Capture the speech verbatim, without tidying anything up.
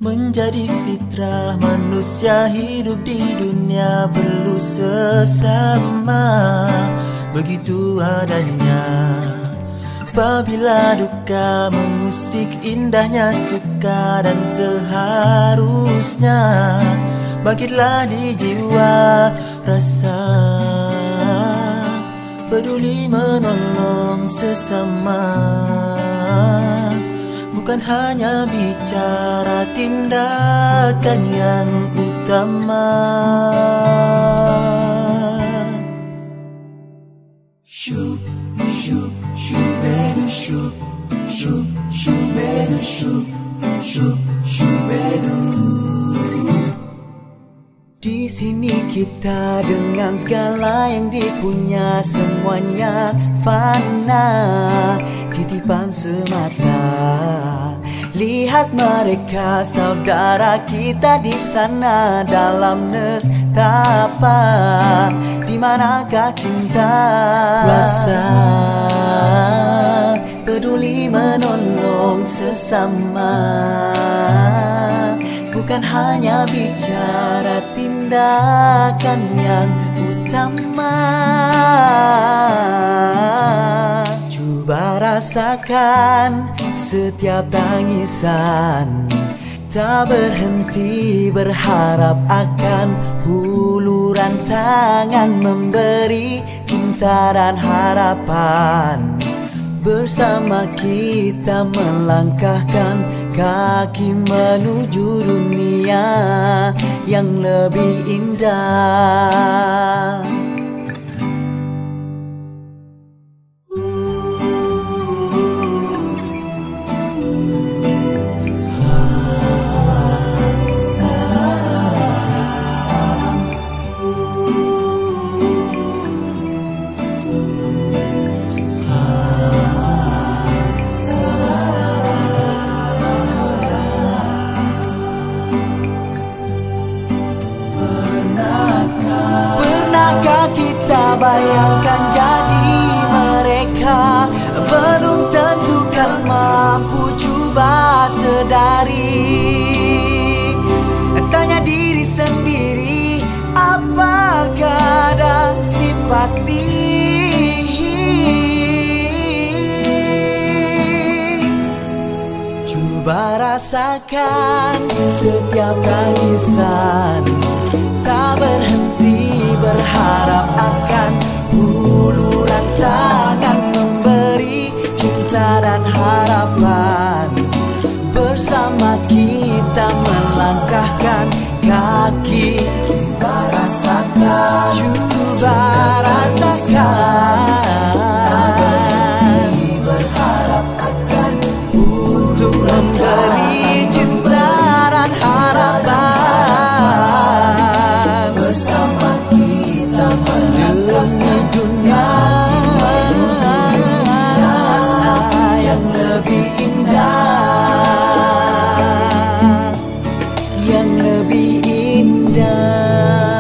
Menjadi fitrah manusia hidup di dunia perlu sesama, begitu adanya. Apabila duka mengusik indahnya suka, dan seharusnya bangkitlah di jiwa rasa peduli menolong sesama. Bukan hanya bicara, tindakan yang utama. Shub, shub, shubedu, shub, shub, shubedu, shub, shub, shubedu. Di sini kita dengan segala yang dipunya, semuanya fana, titipan semata. Lihat mereka saudara kita di sana dalam nestapa. Di manakah cinta? Rasa peduli menolong sesama. Bukan hanya bicara, tindakan yang utama. Coba rasakan setiap tangisan, tak berhenti berharap akan huluran tangan memberi cinta dan harapan. Bersama kita melangkahkan kaki menuju dunia yang lebih indah. Bayangkan jadi mereka, belum tentu kan mampu, coba sedari. Tanya diri sendiri, apakah ada simpati? Coba rasakan setiap tangisan, tak berhenti berharap akan huluran tangan memberi cinta dan harapan. Bersama kita melangkahkan kaki. Coba rasakan, coba rasakan, tak berhenti berharap akan untuk memberi cinta dan harapan. Bersama kita melangkahkan dunia yang lebih indah, yang lebih indah.